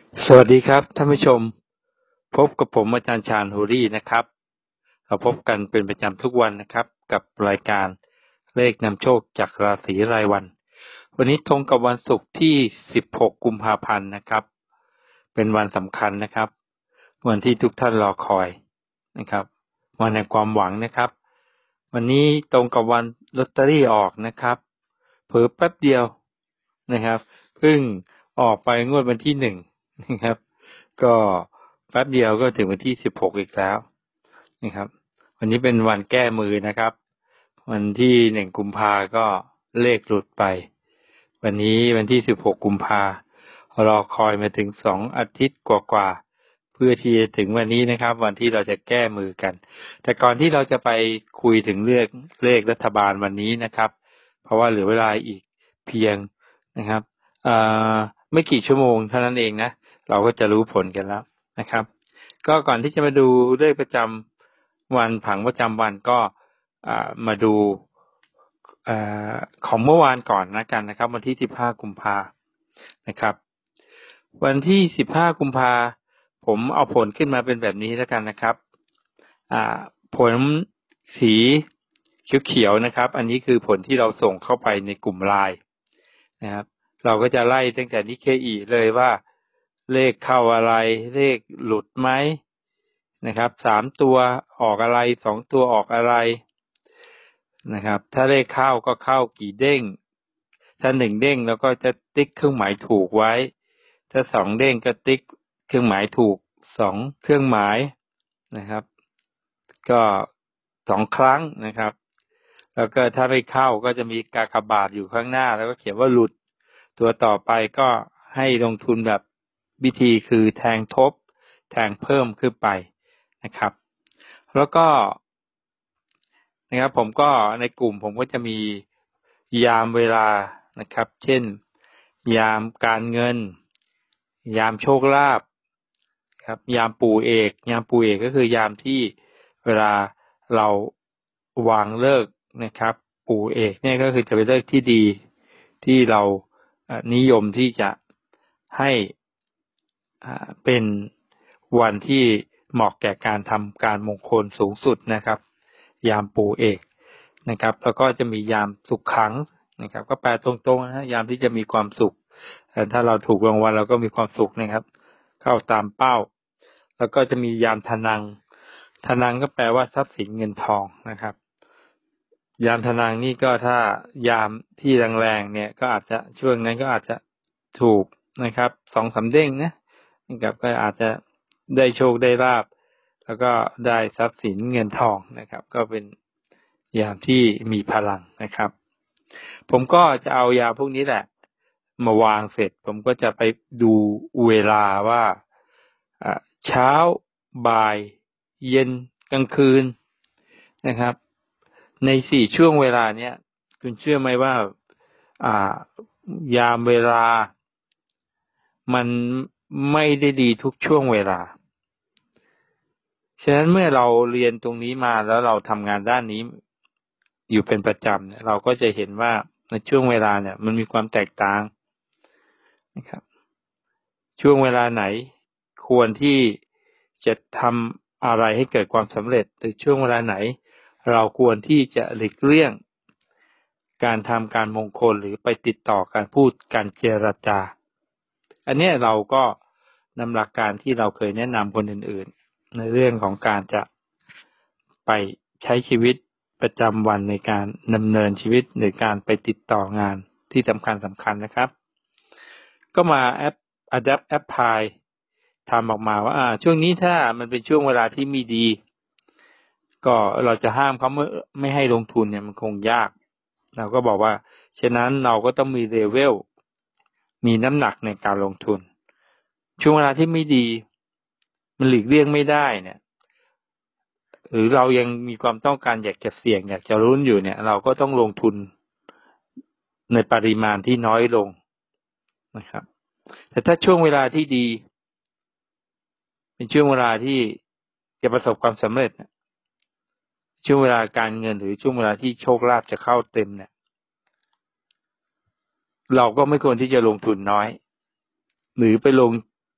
สวัสดีครับท่านผู้ชมพบกับผมอาจารย์ชาญฮูรี่นะครับเราพบกันเป็นประจำทุกวันนะครับกับรายการเลขนำโชคจากราศีรายวันวันนี้ตรงกับวันศุกร์ที่16กุมภาพันธ์นะครับเป็นวันสำคัญนะครับวันที่ทุกท่านรอคอยนะครับวันแห่งความหวังนะครับวันนี้ตรงกับวันลอตเตอรี่ออกนะครับเผลอแป๊บเดียวนะครับเพิ่งออกไปงวดวันที่1นะครับก็แป๊บเดียวก็ถึงวันที่16อีกแล้วนะครับวันนี้เป็นวันแก้มือนะครับวันที่1กุมภาก็เลขหลุดไปวันนี้วันที่16กุมภารอคอยมาถึง2อาทิตย์กว่าๆเพื่อที่จะถึงวันนี้นะครับวันที่เราจะแก้มือกันแต่ก่อนที่เราจะไปคุยถึงเลขรัฐบาลวันนี้นะครับเพราะว่าเหลือเวลาอีกเพียงนะครับไม่กี่ชั่วโมงเท่านั้นเองนะเราก็จะรู้ผลกันแล้วนะครับก็ก่อนที่จะมาดูเลขประจำวันผังประจำวันก็มาดูของเมื่อวานก่อนกันนะครับวันที่15กุมภานะครับวันที่15กุมภาผมเอาผลขึ้นมาเป็นแบบนี้แล้วกันนะครับผลสีเขียวๆนะครับอันนี้คือผลที่เราส่งเข้าไปในกลุ่มไลน์นะครับเราก็จะไล่ตั้งแต่นิเคอีเลยว่าเลขเข้าอะไรเลขหลุดไหมนะครับ3ตัวออกอะไร2ตัวออกอะไรนะครับถ้าเลขเข้าก็เข้ากี่เด้งถ้า1เด้งเราก็จะติ๊กเครื่องหมายถูกไว้ถ้า2เด้งก็ติ๊กเครื่องหมายถูก2เครื่องหมายนะครับก็2ครั้งนะครับแล้วก็ถ้าไม่เข้าก็จะมีกากบาทอยู่ข้างหน้าแล้วก็เขียนว่าหลุดตัวต่อไปก็ให้ลงทุนแบบวิธีคือแทงทบแทงเพิ่มขึ้นไปนะครับแล้วก็นะครับผมก็ในกลุ่มผมก็จะมียามเวลานะครับเช่นยามการเงินยามโชคลาภครับยามปู่เอกก็คือยามที่เวลาเราวางเลิกนะครับปู่เอกเนี่ยก็คือจะเป็นเลิกที่ดีที่เรานิยมที่จะให้เป็นวันที่เหมาะแก่การทำการมงคลสูงสุดนะครับยามปู่เอกนะครับแล้วก็จะมียามสุขขังนะครับก็แปลตรงๆนะยามที่จะมีความสุขถ้าเราถูกรางวัลเราก็มีความสุขนะครับเข้าตามเป้าแล้วก็จะมียามทนังก็แปลว่าทรัพย์สินเงินทองนะครับยามทนังนี่ก็ถ้ายามที่แรงๆเนี่ยก็อาจจะช่วงนั้นก็อาจจะถูกนะครับ2-3เด้งนะครับก็อาจจะได้โชคได้ลาภแล้วก็ได้ทรัพย์สินเงินทองนะครับก็เป็นยามที่มีพลังนะครับผมก็จะเอายามพวกนี้แหละมาวางเสร็จผมก็จะไปดูเวลาว่าเช้าบ่ายเย็นกลางคืนนะครับใน4ช่วงเวลาเนี้ยคุณเชื่อไหมว่ายามเวลามันไม่ได้ดีทุกช่วงเวลาฉะนั้นเมื่อเราเรียนตรงนี้มาแล้วเราทำงานด้านนี้อยู่เป็นประจำเนี่ยเราก็จะเห็นว่าในช่วงเวลาเนี่ยมันมีความแตกต่างนะครับช่วงเวลาไหนควรที่จะทำอะไรให้เกิดความสำเร็จหรือช่วงเวลาไหนเราควรที่จะหลีกเลี่ยงการทำการมงคลหรือไปติดต่อการพูดการเจรจาอันนี้เราก็นำหลักการที่เราเคยแนะนำคนอื่นๆในเรื่องของการจะไปใช้ชีวิตประจำวันในการดำเนินชีวิตหรือการไปติดต่องานที่สำคัญนะครับก็มาadapt apply ทำออกมาว่าช่วงนี้ถ้ามันเป็นช่วงเวลาที่ไม่ดีก็เราจะห้ามเขาไม่ให้ลงทุนเนี่ยมันคงยากเราก็บอกว่าฉะนั้นเราก็ต้องมีเลเวลมีน้ำหนักในการลงทุนช่วงเวลาที่ไม่ดีมันหลีกเลี่ยงไม่ได้เนี่ยหรือเรายังมีความต้องการอยากจะเสี่ยงอยากจะลุ้นอยู่เนี่ยเราก็ต้องลงทุนในปริมาณที่น้อยลงนะครับแต่ถ้าช่วงเวลาที่ดีเป็นช่วงเวลาที่จะประสบความสำเร็จช่วงเวลาการเงินหรือช่วงเวลาที่โชคลาภจะเข้าเต็มเนี่ยเราก็ไม่ควรที่จะลงทุนน้อยหรือไปลง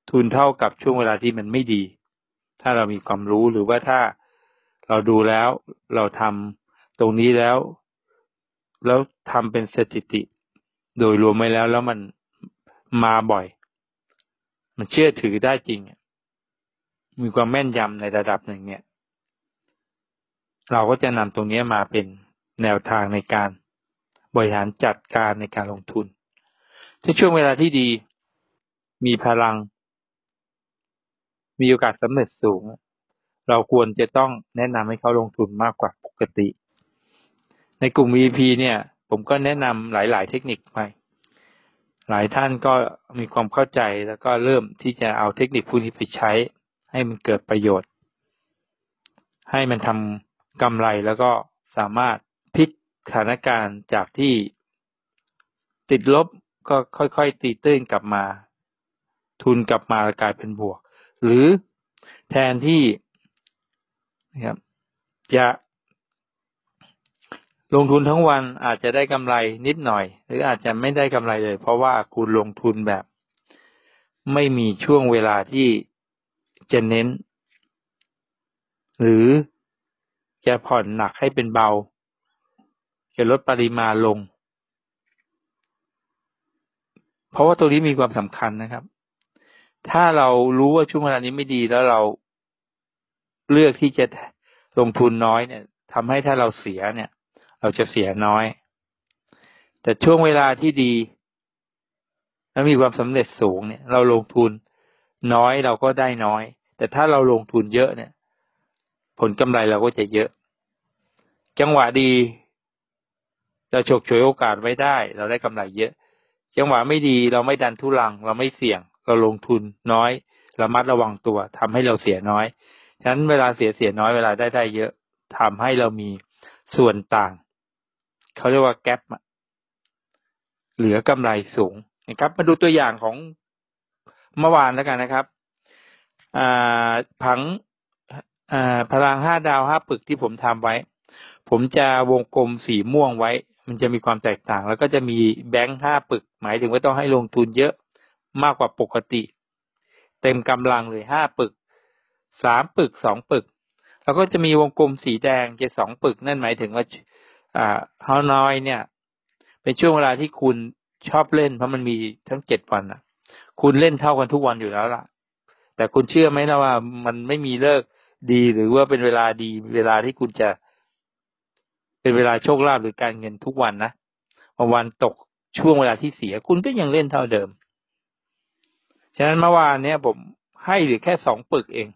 ทุนเท่ากับช่วงเวลาที่มันไม่ดีถ้าเรามีความรู้หรือว่าถ้าเราดูแล้วเราทำตรงนี้แล้วทำเป็นสถิติโดยรวมไปแล้วมันมาบ่อยมันเชื่อถือได้จริงมีความแม่นยำในระดับหนึ่งเนี่ยเราก็จะนำตรงนี้มาเป็นแนวทางในการบริหารจัดการในการลงทุนในช่วงเวลาที่ดีมีพลังมีโอกาสสำเร็จสูงเราควรจะต้องแนะนำให้เขาลงทุนมากกว่าปกติในกลุ่ม VIP เนี่ยผมก็แนะนำหลายๆเทคนิคไปหลายท่านก็มีความเข้าใจแล้วก็เริ่มที่จะเอาเทคนิคพวกนี้ไปใช้ให้มันเกิดประโยชน์ให้มันทำกำไรแล้วก็สามารถพลิกสถานการณ์จากที่ติดลบก็ค่อยๆตีตื้นกลับมาทุนกลับมากลายเป็นบวกหรือแทนที่นะครับจะลงทุนทั้งวันอาจจะได้กำไรนิดหน่อยหรืออาจจะไม่ได้กำไรเลยเพราะว่าคุณลงทุนแบบไม่มีช่วงเวลาที่จะเน้นหรือจะผ่อนหนักให้เป็นเบาจะลดปริมาณลงเพราะว่าตัวนี้มีความสำคัญนะครับถ้าเรารู้ว่าช่วงเวลานี้ไม่ดีแล้วเราเลือกที่จะลงทุนน้อยเนี่ยทำให้ถ้าเราเสียเนี่ยเราจะเสียน้อยแต่ช่วงเวลาที่ดีแล้วมีความสำเร็จสูงเนี่ยเราลงทุนน้อยเราก็ได้น้อยแต่ถ้าเราลงทุนเยอะเนี่ยผลกำไรเราก็จะเยอะจังหวะดีเราฉกฉวยโอกาสไว้ได้เราได้กำไรเยอะจังหวะไม่ดีเราไม่ดันทุรังเราไม่เสี่ยงเราลงทุนน้อยระมัดระวังตัวทำให้เราเสียน้อยฉะนั้นเวลาเสียน้อยเวลาได้เยอะทำให้เรามีส่วนต่างเขาเรียกว่าแก๊ปเหลือกำไรสูงนะครับมาดูตัวอย่างของเมื่อวานแล้วกันนะครับผังพลัง5 ดาว5 ปึกที่ผมทำไว้ผมจะวงกลมสีม่วงไว้มันจะมีความแตกต่างแล้วก็จะมีแบงค์5 ปึกหมายถึงว่าต้องให้ลงทุนเยอะมากกว่าปกติเต็มกำลังเลย5 ปึก3 ปึก2 ปึกแล้วก็จะมีวงกลมสีแดงจะ2 ปึกนั่นหมายถึงว่าฮานอยเนี่ยเป็นช่วงเวลาที่คุณชอบเล่นเพราะมันมีทั้ง7 วันคุณเล่นเท่ากันทุกวันอยู่แล้วล่ะแต่คุณเชื่อไหมนะว่ามันไม่มีเลิกดีหรือว่าเป็นเวลาดีเวลาที่คุณจะเป็นเวลาโชคลาภหรือการเงินทุกวันนะวันตกช่วงเวลาที่เสียคุณก็ยังเล่นเท่าเดิมฉะนั้นเมื่อวานเนี้ยผมให้เหลือแค่2 ปึกเอง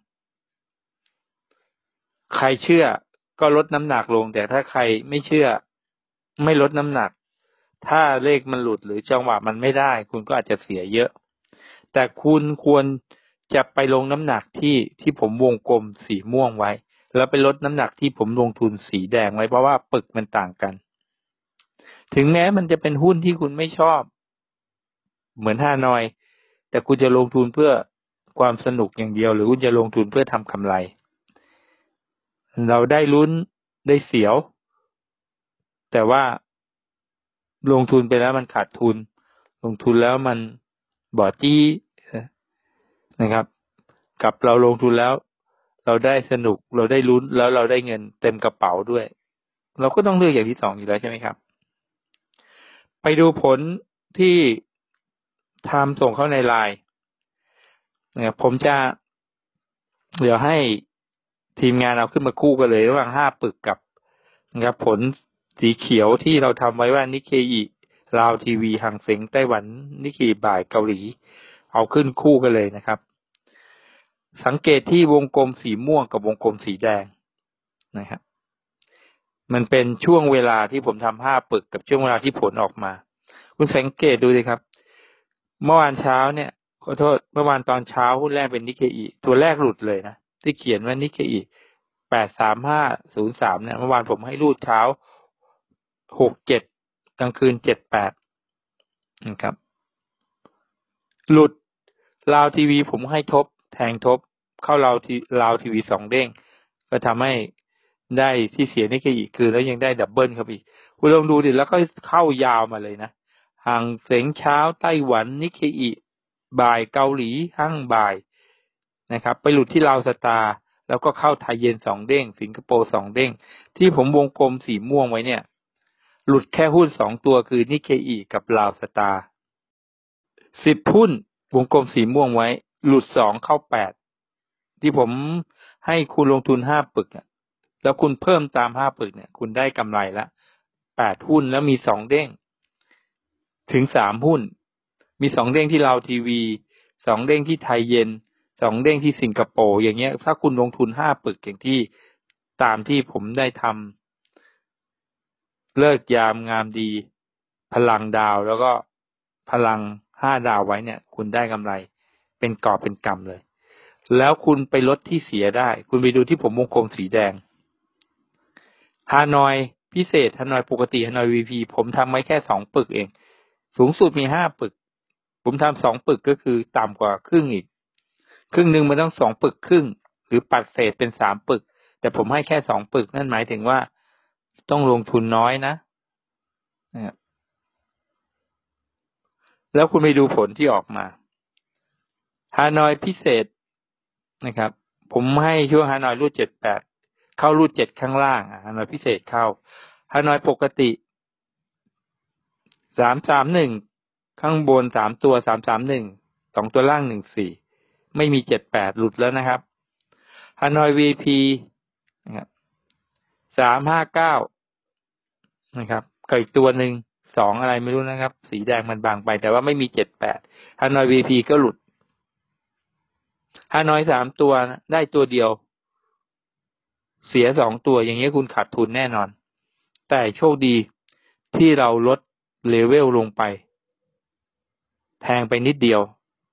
ใครเชื่อก็ลดน้ำหนักลงแต่ถ้าใครไม่เชื่อไม่ลดน้ำหนักถ้าเลขมันหลุดหรือจังหวะมันไม่ได้คุณก็อาจจะเสียเยอะแต่คุณควรจะไปลงน้ำหนักที่ผมวงกลมสีม่วงไว้แล้วไปลดน้ำหนักที่ผมลงทุนสีแดงไว้เพราะว่าปึกมันต่างกันถึงแม้มันจะเป็นหุ้นที่คุณไม่ชอบเหมือนฮานอยแต่คุณจะลงทุนเพื่อความสนุกอย่างเดียวหรือคุณจะลงทุนเพื่อทำกำไรเราได้ลุ้นได้เสียวแต่ว่าลงทุนไปแล้วมันขาดทุนลงทุนแล้วมันบ่อจี้นะครับกับเราลงทุนแล้วเราได้สนุกเราได้ลุ้นแล้วเราได้เงินเต็มกระเป๋าด้วยเราก็ต้องเลือกอย่างที่2อยู่แล้วใช่ไหมครับไปดูผลที่ทำส่งเข้าในไลน์นะครับผมจะเดี๋ยวให้ทีมงานเอาขึ้นมาคู่กันเลยระหว่าง5 ปึกกับนะครับผลสีเขียวที่เราทำไว้ว่านิเคอิลาวทีวีหังเส็งไต้หวันนิเคอิบ่ายเกาหลีเอาขึ้นคู่กันเลยนะครับสังเกตที่วงกลมสีม่วงกับวงกลมสีแดงนะครับมันเป็นช่วงเวลาที่ผมทำ5 ปึกกับช่วงเวลาที่ผลออกมาคุณสังเกตดูสิครับเมื่อวานเช้าเนี่ยขอโทษเมื่อวานตอนเช้าหุ้นแรกเป็นนิเคอิตัวแรกหลุดเลยนะที่เขียนว่านิเคอิ83503เนี่ยเมื่อวานผมให้รูดเช้า67กลางคืน78นะครับหลุดลาวทีวีผมให้ทบแทงทบเข้าลาวทีวี2 เด้งก็ทำให้ได้ที่เสียนิเคอิคือแล้วยังได้ดับเบิลครับอีกคุณลองดูดิแล้วก็เข้ายาวมาเลยนะห่างเส็งเช้าไต้หวันนิเคอิบ่ายเกาหลีหั่งบ่ายนะครับไปหลุดที่ลาวสตาร์แล้วก็เข้าไทยเย็น2 เด้งสิงคโปร์2 เด้งที่ผมวงกลมสีม่วงไว้เนี่ยหลุดแค่หุ้น2 ตัวคือนิเคอิกับลาวสตาร์10 หุ้นวงกลมสีม่วงไว้หลุด2เข้า8ที่ผมให้คุณลงทุน5 ปึกแล้วคุณเพิ่มตาม5 ปึกเนี่ยคุณได้กำไรละ8 หุ้นแล้วมี2 เด้งถึง3 หุ้นมี2 เด้งที่ลาวทีวี2 เด้งที่ไทยเย็น2 เด้งที่สิงคโปร์อย่างเงี้ยถ้าคุณลงทุน5 ปึกอย่างที่ตามที่ผมได้ทำเลิกยามงามดีพลังดาวแล้วก็พลัง5 ดาวไว้เนี่ยคุณได้กำไรเป็นกอบเป็นกำเลยแล้วคุณไปลดที่เสียได้คุณไปดูที่ผมวงกลมสีแดงฮานอยพิเศษฮานอยปกติฮานอย VP ผมทำไว้แค่2 ปึกเองสูงสุดมี5 ปึกผมทำ2 ปึกก็คือต่ำกว่าครึ่งอีกครึ่งนึงมันต้อง2 ปึกครึ่งหรือปัดเศษเป็น3 ปึกแต่ผมให้แค่2 ปึกนั่นหมายถึงว่าต้องลงทุนน้อยนะแล้วคุณไปดูผลที่ออกมาฮานอยพิเศษนะครับผมให้ช่วงฮานอยรูด78เข้ารูด7ข้างล่างฮานอยพิเศษเข้าฮานอยปกติ331ข้างบน3 ตัว331 2 ตัวล่าง14ไม่มี78หลุดแล้วนะครับฮานอย VP นะครับ359นะครับกับอีกตัวนึง2อะไรไม่รู้นะครับสีแดงมันบางไปแต่ว่าไม่มี78ฮานอย VP ก็หลุดฮานอย3 ตัวได้ตัวเดียวเสีย2 ตัวอย่างเงี้ยคุณขาดทุนแน่นอนแต่โชคดีที่เราลดเลเวลลงไปแพงไปนิดเดียว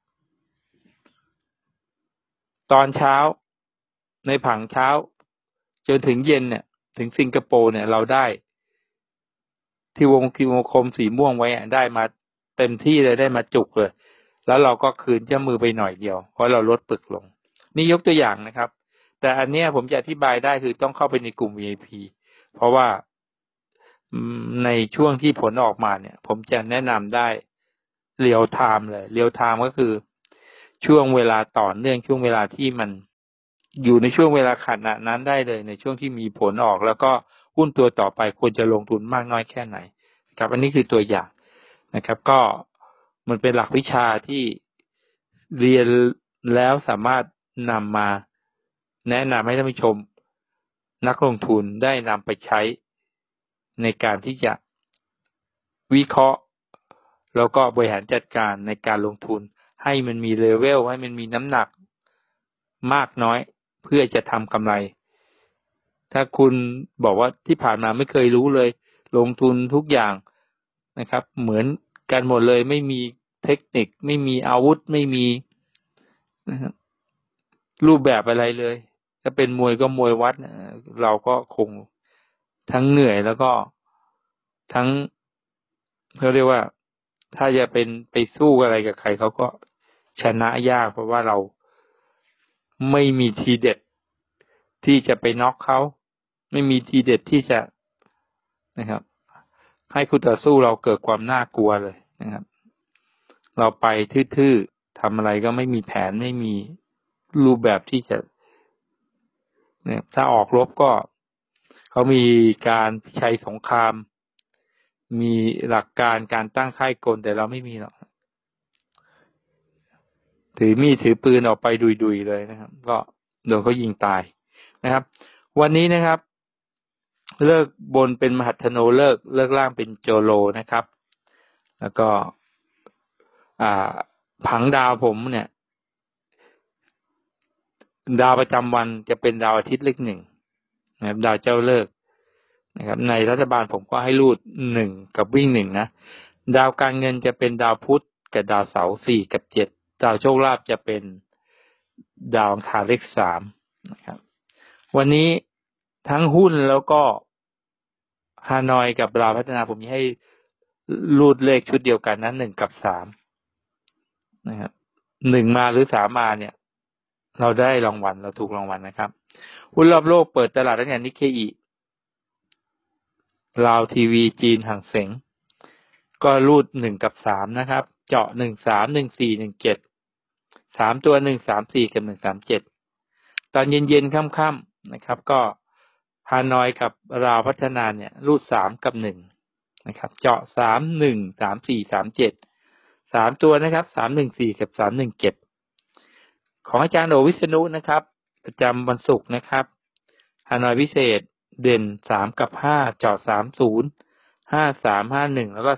ตอนเช้าในผังเช้าจนถึงเย็นเนี่ยถึงสิงคโปร์เนี่ยเราได้ที่วงกลมสีม่วงไว้ได้มาเต็มที่เลยได้มาจุกเลยแล้วเราก็คืนเจ้ามือไปหน่อยเดียวเพราะเราลดปึกลงนี่ยกตัวอย่างนะครับแต่อันเนี้ยผมจะอธิบายได้คือต้องเข้าไปในกลุ่ม VIP เพราะว่าในช่วงที่ผลออกมาเนี่ยผมจะแนะนำได้เรียลไทม์เลยเรียลไทม์ก็คือช่วงเวลาต่อเนื่องช่วงเวลาที่มันอยู่ในช่วงเวลาขณะนั้นได้เลยในช่วงที่มีผลออกแล้วก็หุ้นตัวต่อไปควรจะลงทุนมากน้อยแค่ไหนครับอันนี้คือตัวอย่างนะครับก็มันเป็นหลักวิชาที่เรียนแล้วสามารถนำมาแนะนำให้ท่านผู้ชมนักลงทุนได้นำไปใช้ในการที่จะวิเคราะห์แล้วก็บริหารจัดการในการลงทุนให้มันมีเลเวลให้มันมีน้ำหนักมากน้อยเพื่อจะทำกำไรถ้าคุณบอกว่าที่ผ่านมาไม่เคยรู้เลยลงทุนทุกอย่างนะครับเหมือนกันหมดเลยไม่มีเทคนิคไม่มีอาวุธไม่มีนะครับรูปแบบอะไรเลยถ้าเป็นมวยก็มวยวัดเราก็คงทั้งเหนื่อยแล้วก็ทั้งเขาเรียกว่าถ้าจะเป็นไปสู้อะไรกับใครเขาก็ชนะยากเพราะว่าเราไม่มีทีเด็ดที่จะไปน็อกเขาไม่มีทีเด็ดที่จะนะครับให้คู่ต่อสู้เราเกิดความน่ากลัวเลยนะครับเราไปทื่อๆทำอะไรก็ไม่มีแผนไม่มีรูปแบบที่จะเนี่ยถ้าออกรบก็เขามีการใช้สงครามมีหลักการการตั้งค่ายกลแต่เราไม่มีหรอกถือมีดถือปืนออกไปดุยๆเลยนะครับก็โดนเขายิงตายนะครับวันนี้นะครับเลิกบนเป็นมหัทโนเลิกล่างเป็นโจโลนะครับแล้วก็ผังดาวผมเนี่ยดาวประจำวันจะเป็นดาวอาทิตย์เลข1นะครับดาวเจ้าเลิกนะครับในรัฐบาลผมก็ให้รูด1กับวิ่ง1นะดาวการเงินจะเป็นดาวพุธกับดาวเสาร์4กับ7ดาวโชคลาภจะเป็นดาวอังคารเลข3นะครับวันนี้ทั้งหุ้นแล้วก็ฮานอยกับลาวพัฒนาผมมีให้รูดเลขชุดเดียวกันนะ1กับ3นะครับ1มาหรือ3มาเนี่ยเราได้รางวัลเราถูกรางวัลนะครับหุ้นรอบโลกเปิดตลาดตั้งแต่นิเคอิลาวทีวีจีนห่างเส็งก็รูด1กับ3นะครับเจาะ13 14 17 3ตัว134กับ137ตอนเย็นๆค่ำๆนะครับก็ฮานอยกับลาวพัฒนาเนี่ยรูด3กับ1นะครับเจาะ3 1 3 4 3 7 3ตัวนะครับ314กับ317ของอาจารย์โอวิษณุนะครับประจำวันศุกร์นะครับฮานอยพิเศษเด่น3กับ5เจาะ30 53 51แล้วก็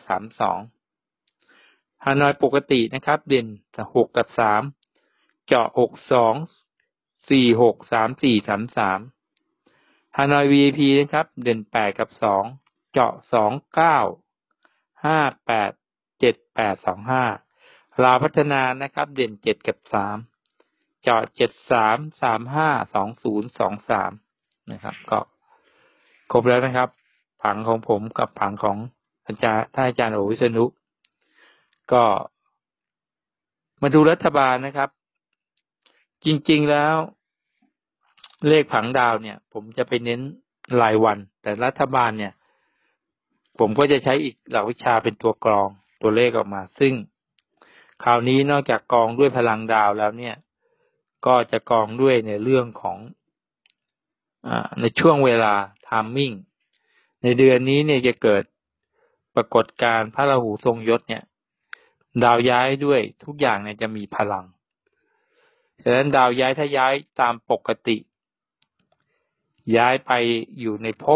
32ฮานอยปกตินะครับเด่น6กับ3เจาะ62 46 34 33ฮานอย VIP นะครับเด่น8กับ2เจาะ29 58 78 25ลาวพัฒนานะครับเด่น7กับ3เจาะ73 35 20 23นะครับก็ครบแล้วนะครับผังของผมกับผังของอาจารย์โอวิษณุก็มาดูรัฐบาลนะครับจริงๆแล้วเลขผังดาวเนี่ยผมจะไปเน้นรายวันแต่รัฐบาลเนี่ยผมก็จะใช้อีกหลักวิชาเป็นตัวกรองตัวเลขออกมาซึ่งคราวนี้นอกจากกรองด้วยพลังดาวแล้วเนี่ยก็จะกรองด้วยในเรื่องของในช่วงเวลา timing ในเดือนนี้เนี่ยจะเกิดปรากฏการณ์พระราหูทรงยศเนี่ยดาวย้ายด้วยทุกอย่างเนี่ยจะมีพลังฉะนั้นดาวย้ายถ้าย้ายตามปกติย้ายไปอยู่ในภพ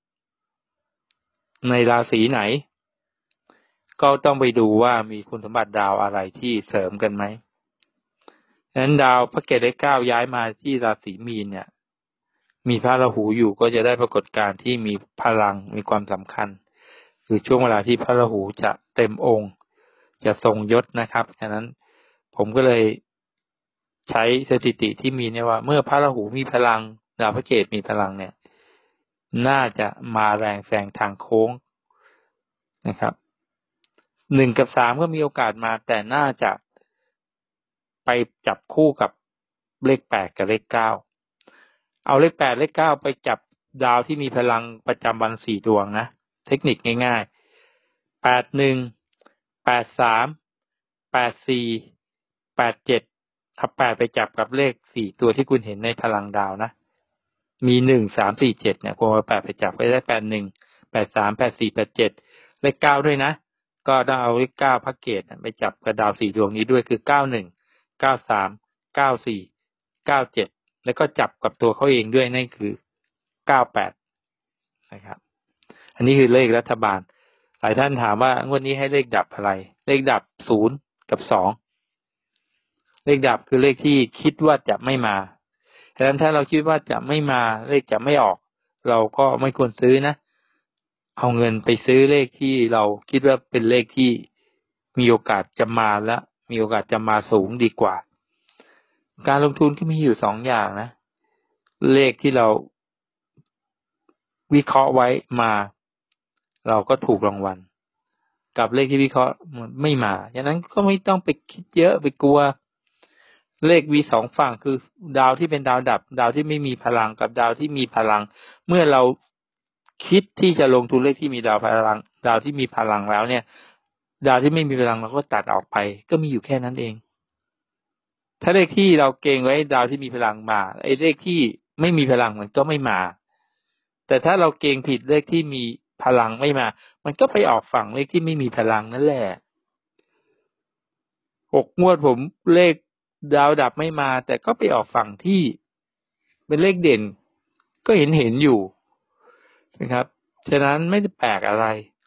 ในราศีไหนก็ต้องไปดูว่ามีคุณสมบัติดาวอะไรที่เสริมกันไหมฉะนั้นดาวพระเกตเลข9ย้ายมาที่ราศีมีนเนี่ยมีพระราหูอยู่ก็จะได้ปรากฏการณ์ที่มีพลังมีความสำคัญคือช่วงเวลาที่พระราหูจะเต็มองค์จะทรงยศนะครับฉะนั้นผมก็เลยใช้สถิติที่มีเนี่ยว่าเมื่อพระราหูมีพลังดาวพระเกตมีพลังเนี่ยน่าจะมาแรงแซงทางโค้งนะครับ1กับ3ก็มีโอกาสมาแต่น่าจะไปจับคู่กับเลข8กับเลข9เอาเลข8เลข9ไปจับดาวที่มีพลังประจำวัน4ดวงนะเทคนิคง่ายๆ81 83 84 87เอา8ไปจับกับเลข4ตัวที่คุณเห็นในพลังดาวนะมี1 3 4 7เนี่ยคุณเอา8ไปจับก็ได้81 83 84 87เลข9ด้วยนะก็ต้องเอาเลข9พระเกตไปจับกับดาว4ดวงนี้ด้วยคือ91 93 94 97แล้วก็จับกับตัวเขาเองด้วยนั่นคือ98นะครับอันนี้คือเลขรัฐบาลหลายท่านถามว่างวดนี้ให้เลขดับอะไรเลขดับ0กับ2เลขดับคือเลขที่คิดว่าจะไม่มาฉะนั้นถ้าเราคิดว่าจะไม่มาเลขจะไม่ออกเราก็ไม่ควรซื้อนะเอาเงินไปซื้อเลขที่เราคิดว่าเป็นเลขที่มีโอกาสจะมาและมีโอกาสจะมาสูงดีกว่าการลงทุนก็มีอยู่2อย่างนะเลขที่เราวิเคราะห์ไว้มาเราก็ถูกรางวัลกับเลขที่วิเคราะห์ไม่มาฉะนั้นก็ไม่ต้องไปคิดเยอะไปกลัวเลขมี2ฝั่งคือดาวที่เป็นดาวดับดาวที่ไม่มีพลังกับดาวที่มีพลังเมื่อเราคิดที่จะลงทุนเลขที่มีดาวพลังดาวที่มีพลังแล้วเนี่ยดาวที่ไม่มีพลังเราก็ตัดออกไปก็มีอยู่แค่นั้นเองถ้าเลขที่เราเกงไว้ดาวที่มีพลังมาไอ้เลขที่ไม่มีพลังมันก็ไม่มาแต่ถ้าเราเกงผิดเลขที่มีพลังไม่มามันก็ไปออกฝั่งเลขที่ไม่มีพลังนั่นแหละ6 งวดผมเลขดาวดับไม่มาแต่ก็ไปออกฝั่งที่เป็นเลขเด่นก็เห็นอยู่นะครับฉะนั้นไม่ได้แปลกอะไร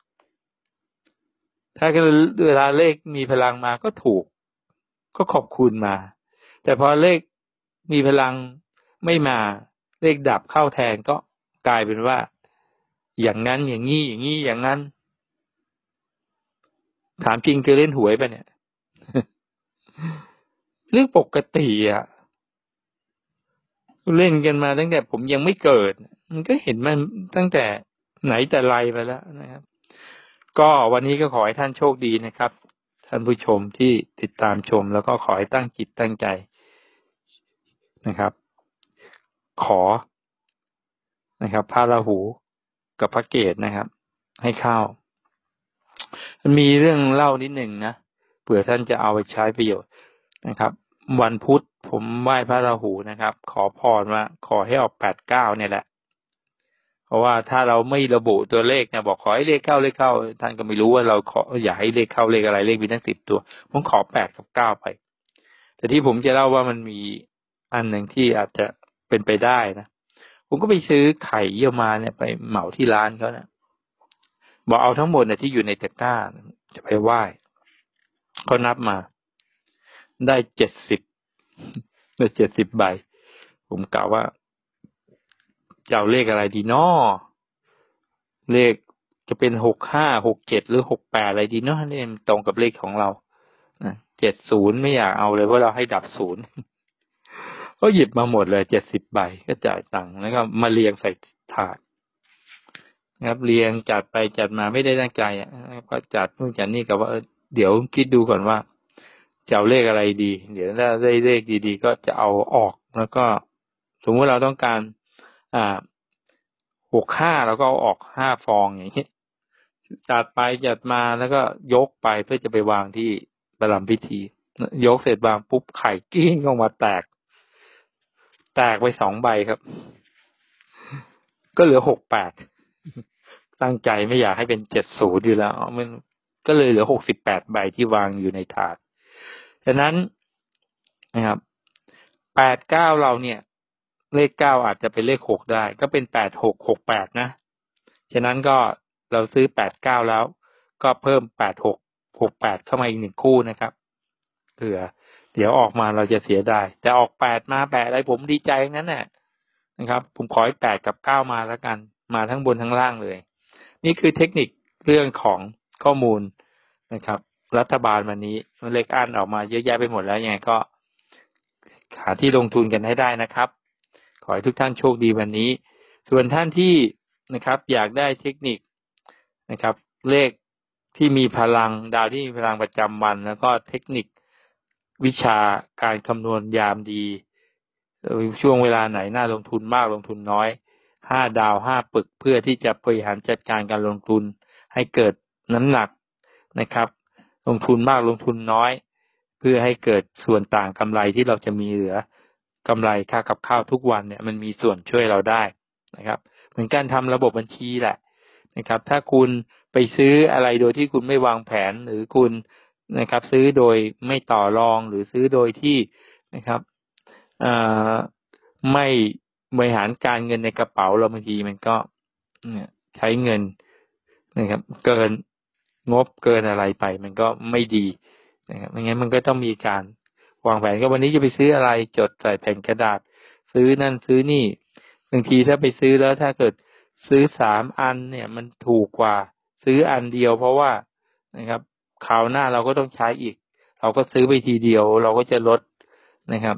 ถ้าเวลาเลขมีพลังมาก็ถูกก็ขอบคุณมาแต่พอเลขมีพลังไม่มาเลขดับเข้าแทนก็กลายเป็นว่าอย่างนั้นอย่างนี้อย่างนี้อย่างนั้นถามจริงคือเล่นหวยป่ะเนี่ย เรื่องปกติอ่ะเล่นกันมาตั้งแต่ผมยังไม่เกิดมันก็เห็นมันตั้งแต่ไหนแต่ไรไปแล้วนะครับก็วันนี้ก็ขอให้ท่านโชคดีนะครับท่านผู้ชมที่ติดตามชมแล้วก็ขอให้ตั้งจิตตั้งใจนะครับขอนะครับพระราหูกับพระเกตนะครับให้เข้ามีเรื่องเล่านิดหนึ่งนะเผื่อท่านจะเอาไปใช้ประโยชน์นะครับวันพุธผมไหว้พระราหูนะครับขอพรว่าขอให้ออก89เนี่ยแหละเพราะว่าถ้าเราไม่ระบุตัวเลขเนี่ยบอกขอให้เลขเข้าท่านก็ไม่รู้ว่าเราขออยากให้เลขเข้าเลขอะไรเลขมีทั้ง10ตัวผมขอ8กับ9ไปแต่ที่ผมจะเล่าว่ามันมีอันหนึ่งที่อาจจะเป็นไปได้นะผมก็ไปซื้อไข่เยี่ยวมาเนี่ยไปเหมาที่ร้านเขานะบอกเอาทั้งหมดเนี่ยที่อยู่ในตะกร้าจะไปไหว้เขานับมาได้70 ใบผมกล่าวว่าจะเอาเลขอะไรดีน้อเลขจะเป็น65 67หรือ68อะไรดีเนาะนี่ตรงกับเลขของเรา70ไม่อยากเอาเลยเพราะเราให้ดับ0ก็หยิบมาหมดเลย70 ใบก็จ่ายตังค์แล้วก็มาเรียงใส่ถาดนะครับเรียงจัดไปจัดมาไม่ได้ตั้งใจก็จัดนู่นจัดนี่กับว่าเดี๋ยวคิดดูก่อนว่าจะเอาเลขอะไรดีเดี๋ยวถ้าได้เลขดีๆก็จะเอาออกแล้วก็สมมติเราต้องการ65เราก็เอาออก5 ฟองอย่างนี้จัดไปจัดมาแล้วก็ยกไปเพื่อจะไปวางที่ประลัมพิธียกเสร็จวางปุ๊บไข่กิ้งออกมาแตกไป2 ใบครับก็เหลือ68ตั้งใจไม่อยากให้เป็น70อยู่แล้วมันก็เลยเหลือ68 ใบที่วางอยู่ในถาดฉะนั้นนะครับ89เราเนี่ยเลข9อาจจะเป็นเลข6ได้ก็เป็น8668นะฉะนั้นก็เราซื้อ89แล้วก็เพิ่ม8668เข้ามาอีก1คู่นะครับเผื่อเดี๋ยวออกมาเราจะเสียดายแต่ออก8มา8อะไรผมดีใจงั้นแหละนะครับผมขอให้8กับ9มาแล้วกันมาทั้งบนทั้งล่างเลยนี่คือเทคนิคเรื่องของข้อมูลนะครับรัฐบาลวันนี้เลขอั้นออกมาเยอะแยะไปหมดแล้วยังไงก็หาที่ลงทุนกันให้ได้นะครับขอให้ทุกท่านโชคดีวันนี้ส่วนท่านที่นะครับอยากได้เทคนิคนะครับเลขที่มีพลังดาวที่มีพลังประจำวันแล้วก็เทคนิควิชาการคำนวณยามดีช่วงเวลาไหนน่าลงทุนมากลงทุนน้อย5 ดาว 5 ปึกเพื่อที่จะบริหารจัดการการลงทุนให้เกิดน้ำหนักนะครับลงทุนมากลงทุนน้อยเพื่อให้เกิดส่วนต่างกำไรที่เราจะมีเหลือกำไรค่ากับข้าวทุกวันเนี่ยมันมีส่วนช่วยเราได้นะครับเหมือนการทำระบบบัญชีแหละนะครับถ้าคุณไปซื้ออะไรโดยที่คุณไม่วางแผนหรือคุณนะครับซื้อโดยไม่ต่อรองหรือซื้อโดยที่นะครับไม่บริหารการเงินในกระเป๋าเราบางทีมันก็ใช้เงินนะครับเกินงบเกินอะไรไปมันก็ไม่ดีนะครับไม่งั้นมันก็ต้องมีการวางแผนก็วันนี้จะไปซื้ออะไรจดใส่แผ่นกระดาษซื้อนั่นซื้อนี่บางทีถ้าไปซื้อแล้วถ้าเกิดซื้อ3 อันเนี่ยมันถูกกว่าซื้ออันเดียวเพราะว่านะครับคราวหน้าเราก็ต้องใช้อีกเราก็ซื้อไปทีเดียวเราก็จะลดนะครับ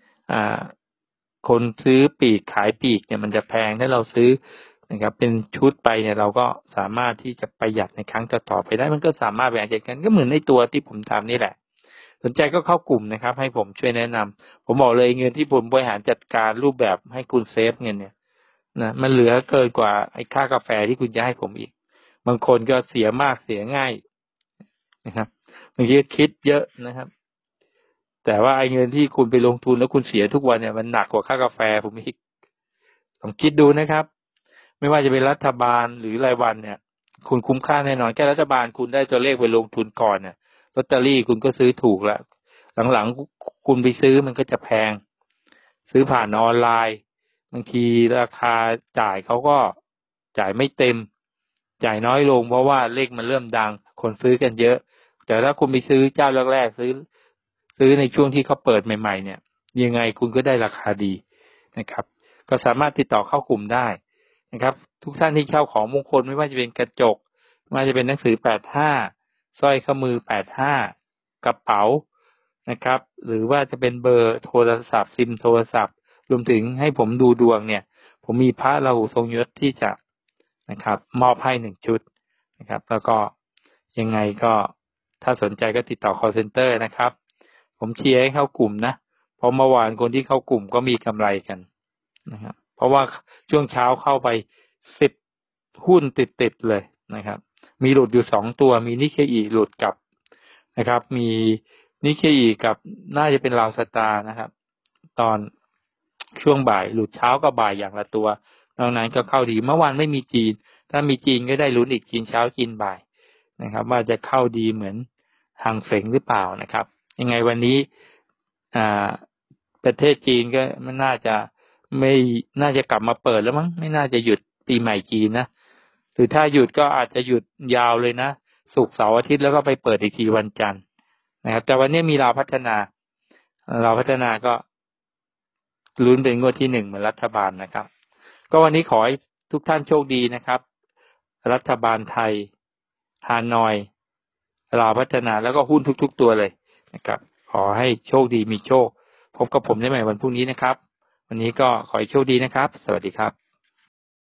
คนซื้อปีกขายปีกเนี่ยมันจะแพงถ้าเราซื้อนะครับเป็นชุดไปเนี่ยเราก็สามารถที่จะประหยัดในครั้งต่อๆไปได้มันก็สามารถบริหารจัดการก็เหมือนในตัวที่ผมทำนี่แหละสนใจก็เข้ากลุ่มนะครับให้ผมช่วยแนะนำผมบอกเลยเงินที่ผมบริหารจัดการรูปแบบให้คุณเซฟเงินเนี่ยนะมันเหลือเกินกว่าไอ้ค่ากาแฟที่คุณจะให้ผมอีกบางคนก็เสียมากเสียง่ายนะครับบางทีคิดเยอะนะครับแต่ว่าไอ้เงินที่คุณไปลงทุนแล้วคุณเสียทุกวันเนี่ยมันหนักกว่าค่ากาแฟผมอีกลองคิดดูนะครับไม่ว่าจะเป็นรัฐบาลหรือรายวันเนี่ยคุณคุ้มค่าแน่นอนแค่รัฐบาลคุณได้ตัวเลขไปลงทุนก่อนเนี่ยลอตเตอรี่คุณก็ซื้อถูกแล้วหลังๆคุณไปซื้อมันก็จะแพงซื้อผ่านออนไลน์บางทีราคาจ่ายเขาก็จ่ายไม่เต็มจ่ายน้อยลงเพราะว่าเลขมันเริ่มดังคนซื้อกันเยอะแต่ถ้าคุณไปซื้อเจ้าแรกๆซื้อในช่วงที่เขาเปิดใหม่ๆเนี่ยยังไงคุณก็ได้ราคาดีนะครับก็สามารถติดต่อเข้ากลุ่มได้นะครับทุกท่านที่เข้าของมงคลไม่ว่าจะเป็นกระจกไม่ว่าจะเป็นหนังสือ85สร้อยข้อมือ85กระเป๋านะครับหรือว่าจะเป็นเบอร์โทรศัพท์ซิมโทรศัพท์รวมถึงให้ผมดูดวงเนี่ยผมมีพระราหูทรงยศที่จะนะครับมอบให้1 ชุดนะครับแล้วก็ยังไงก็ถ้าสนใจก็ติดต่อ call center นะครับผมเชียร์ให้เข้ากลุ่มนะเพราะเมื่อวานคนที่เข้ากลุ่มก็มีกำไรกันนะครับเพราะว่าช่วงเช้าเข้าไป10 หุ้นติดๆเลยนะครับมีหลุดอยู่2 ตัวมีนิเคอิหลุดกับนะครับมีนิเคอีกับน่าจะเป็นลาวสตาร์นะครับ ตอนช่วงบ่ายหลุดเช้ากับบ่ายอย่างละตัวนอกนั้นก็เข้าดีเมื่อวานไม่มีจีนถ้ามีจีนก็ได้ลุ้นอีกจีนเช้าจีนบ่ายนะครับว่าจะเข้าดีเหมือนหางเสงหรือเปล่านะครับยังไงวันนี้ประเทศจีนก็ไม่น่าจะกลับมาเปิดแล้วมั้งไม่น่าจะหยุดปีใหม่จีนนะหรือถ้าหยุดก็อาจจะหยุดยาวเลยนะศุกร์เสาร์อาทิตย์แล้วก็ไปเปิดอีกทีวันจันทร์นะครับแต่วันนี้มีลาวพัฒนาก็ลุ้นเป็นงวดที่1เหมือนรัฐบาลนะครับก็วันนี้ขอให้ทุกท่านโชคดีนะครับรัฐบาลไทยฮานอยลาวพัฒนาแล้วก็หุ้นทุกๆตัวเลยนะครับขอให้โชคดีมีโชคพบกับผมได้ใหม่วันพรุ่งนี้นะครับวันนี้ก็ขอให้โชคดีนะครับสวัสดีครับ